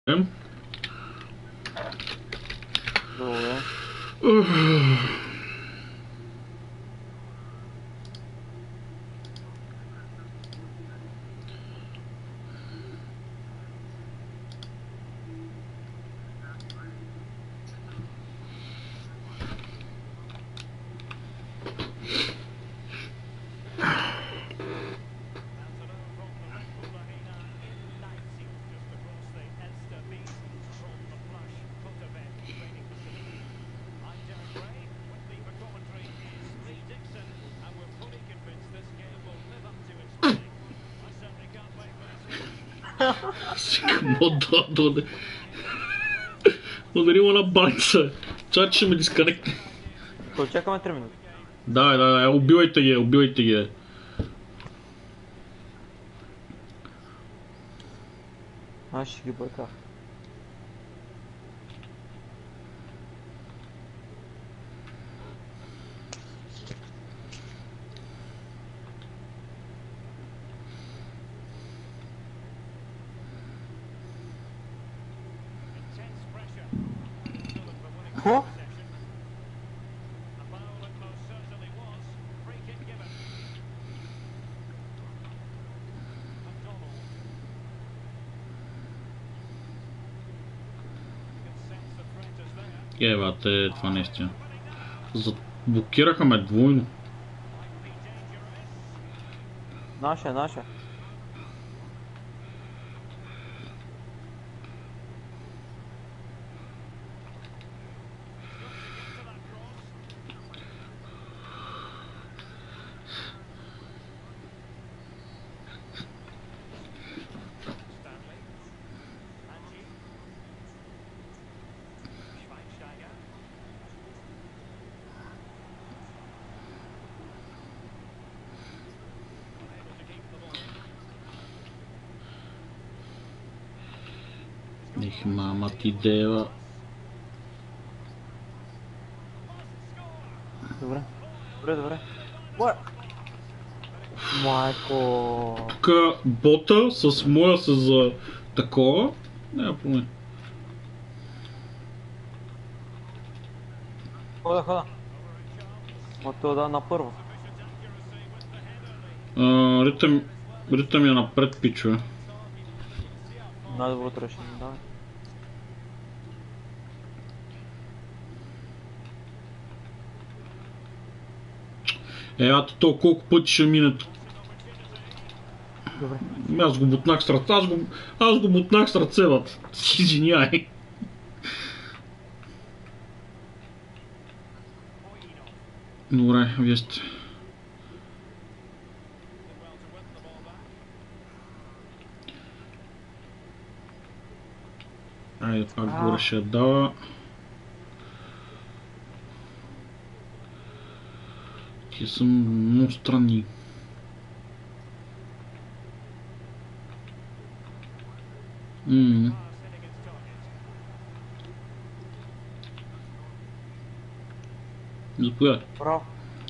Добре. Удари му на баница. Чакай, че ме дисконектне. Чакаме 3 минути. Да, убивайте ги. Аз ще ги бърках. Какво? Бате, това наистина. Блокираха ме двойно. Наша. Ех, мама ти дева. Добре. What? Майко. Тук бота с моя се за такова. Няма проблем. Хода. Ото да на първо. Ритъм я напред, пичове. Най-доброто решение, давай. Ето то колко пъти ще мине. Добре. Аз го бутнах с ръце. Аз го бутнах с ръце, бат. Извиняй. Добре, вие сте. Айде, пак горе ще я дава. Тия са много странни. Заповядай. Браво.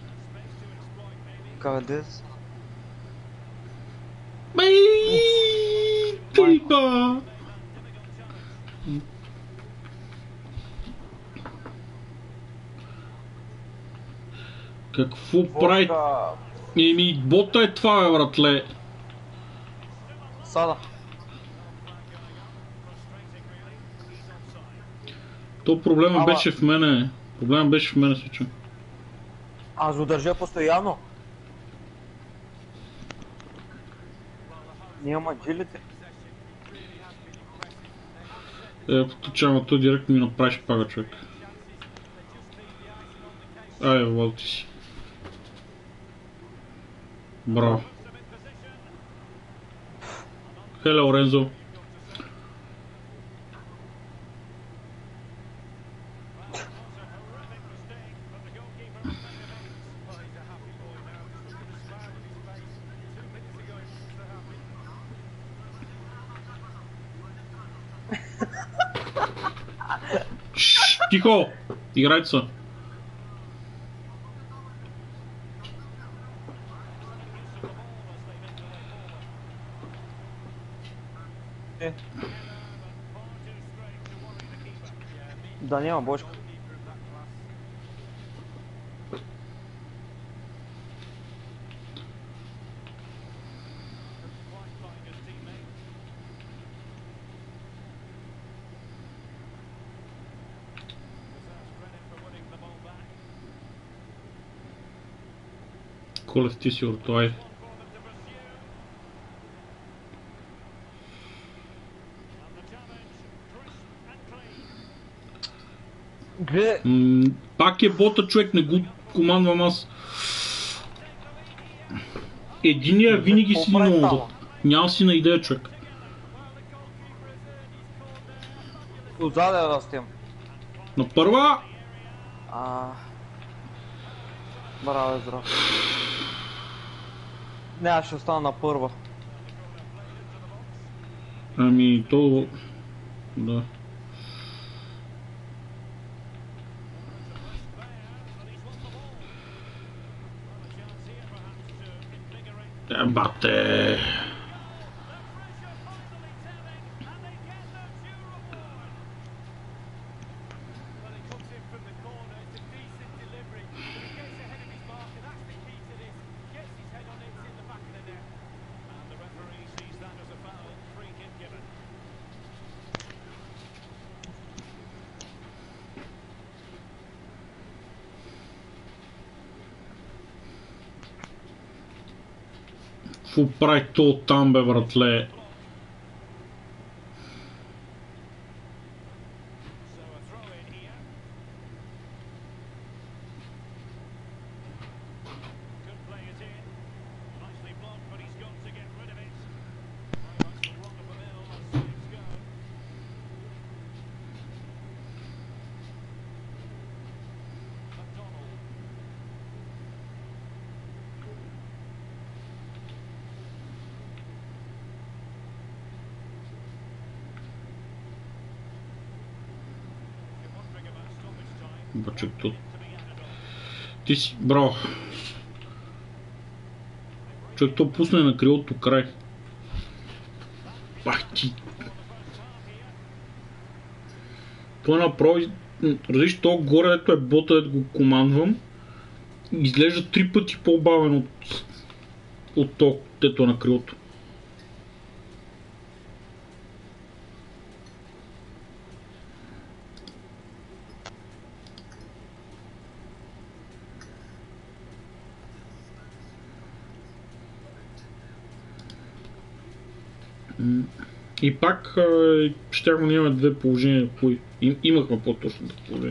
Кадес. Тиба! Какво прави? Еми, бота е това, бе, братле. Сада. То проблема беше в мене. Случай. Аз го държа постоянно. Няма джилите. Поточава, той директно ми направи шпага, човек. Валти си. Браво. Хеле, Орензо. Тихо! Играйте се. Да, няма бочка. Колев, ти си орто, Гледай! Пак е бота, човек, не го командвам аз. Единия винаги си много. Нямам си на идея, човек. Отзаде да растем. На първа! Браво, здрав. Не, аз ще остана на първа. Ами, то... Да. Бате! Какво прави то там, бе, братле? Бачек тут. Ти си, браво. Човек, то пусне на крилото край. Ах ти. Той направи, разлиш то горе, ето е бота, ето го командвам. Изглежда 3 пъти по-бавен от то, ето на крилото. И пак щяхме да имаме две положения. Имахме по-точно две положения.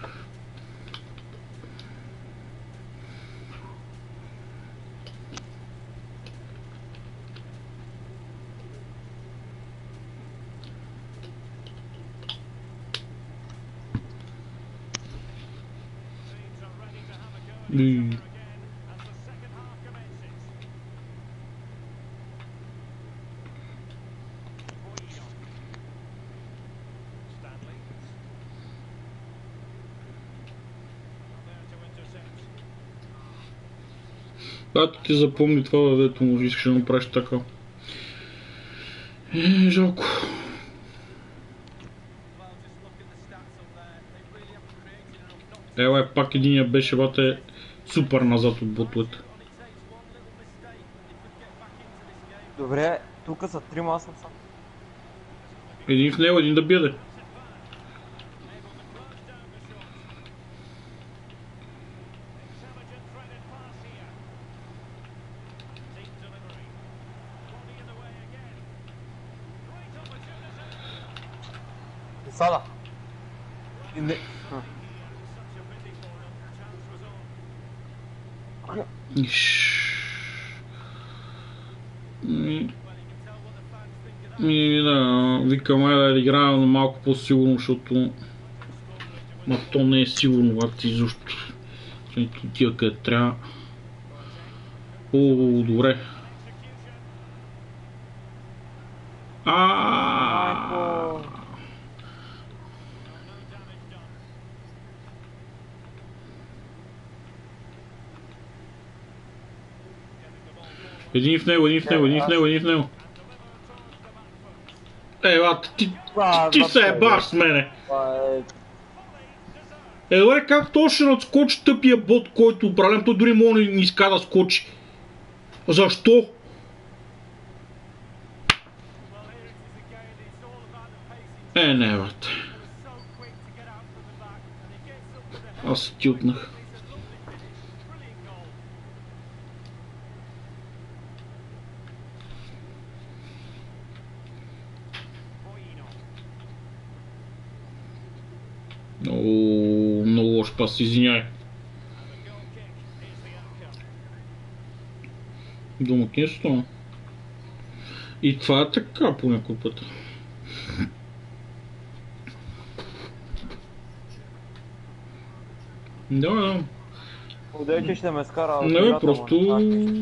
Ато ти запомни това, дето може искаш да направиш така. Жалко. Ела пак единия беше бате супер назад от ботовете. Добре, тук са 3, аз съм сам. Един в него, един да биеде. Сада. Не. Да, викам да играем малко по-сигурно, защото то не е сигурно, когато изобщо. Тия къде трябва. О, добре. Един в него, един в него, един в него, един в него. Ела, ти се ебаш с мене. Добре, как то ще надскочи тъпия бот, който управлям? Той дори може да ни иска да скочи. Защо? Не, бате. Аз се тилтнах. Много лош пас, извиняй. Домакинство. И това е така по някой път. Да. Удей, че ще ме скара. Не, просто...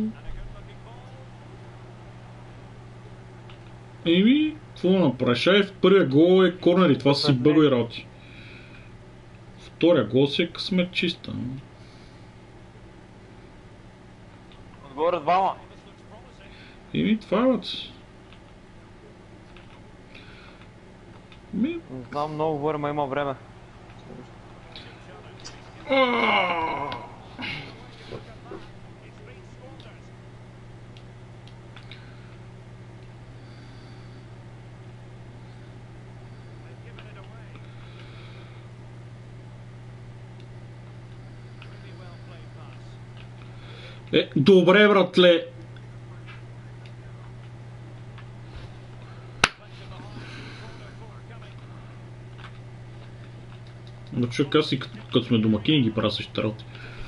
какво направиш? В първия гол е корнер и това си бъгови работи. Втория гол си е късмет чиста. Отгоре двама. Това е бът. Не знам, много говорим, а има време. Добре, братле! Но човек, аз и като сме домакини ги правя същите работи.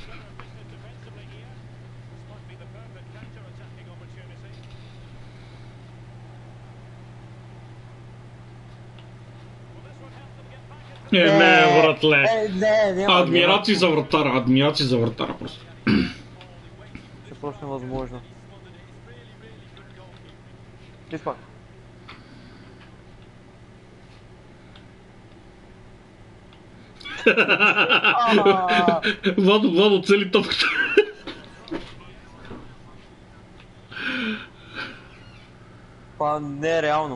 Не, братле! Адмирации за вратара просто. Ще просто невъзможно. Диспак. Владо цели топката. Това не е реално.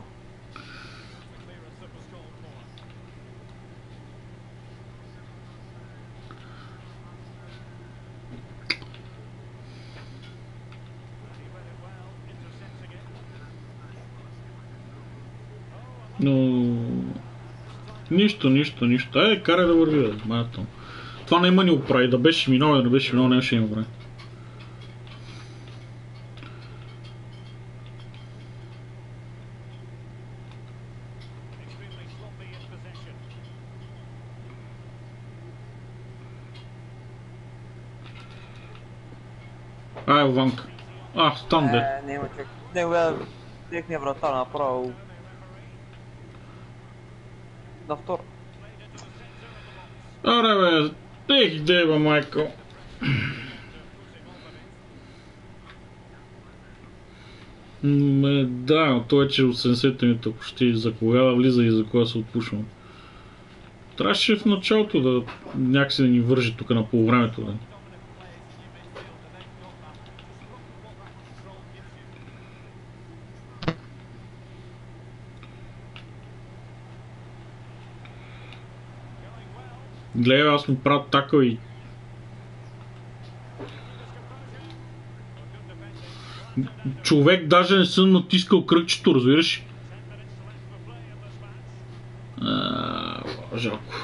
Но... Нищо. Айде, карай да върви, бе, маятел. Това не има ни оправи, да беше минал, да не беше минал, нямаше има време. Ванка. Стан де. Не има човек. Неговия техния вратар направо. На втор. Аре бе, деба, майко. Да, но той е, че 80 минута почти за кога да влиза и за кога се отпушвам. Трябваше в началото да някакси да ни вържи тук на полувремето. Да. Гледай, аз му правя такъв и... Човек даже не съм натискал кръгчето, разбираш? Жалко.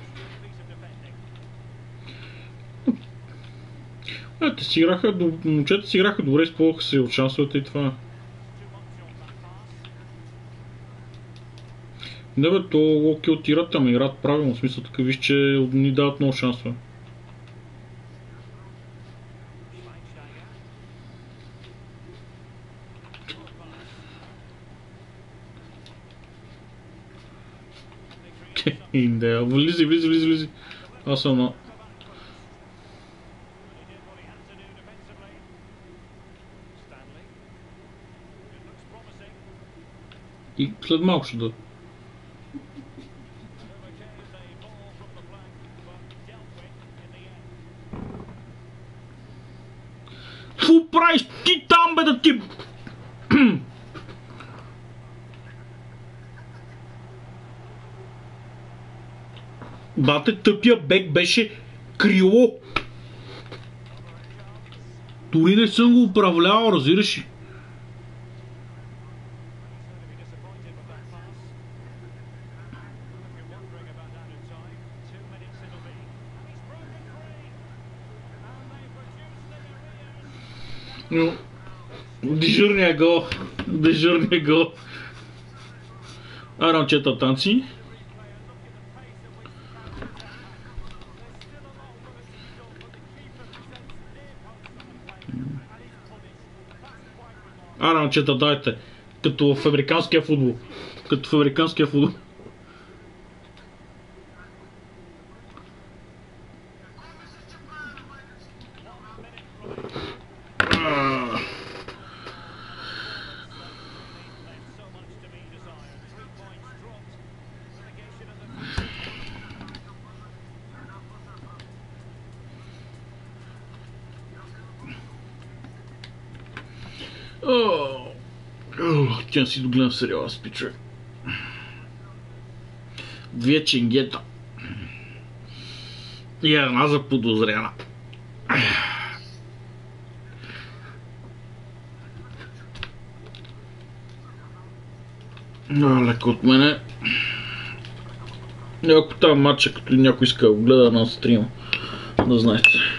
Момчета си играха добре, използваха се от шансовете и това. Не бе, то локи отират, ама играят правилно, в смисъл така виж, че ни дават много шансове. Влизи. Аз съм на... И след малко ще да... Какво правиш ти там, бе, да ти... Бате, тъпия бек беше крило. Дори не съм го управлявал, разбираш ли? Но дежурния гол. Дежурния гол. Арам чета танци. Арамчета, дайте. Като в американския футбол. Като в американския футбол. Тя си догледам сериала с пичове. Две ченгета. И една заподозряна. Леко от мене. Ако тази матча, като някой иска да го гледа на стрима, да знаете.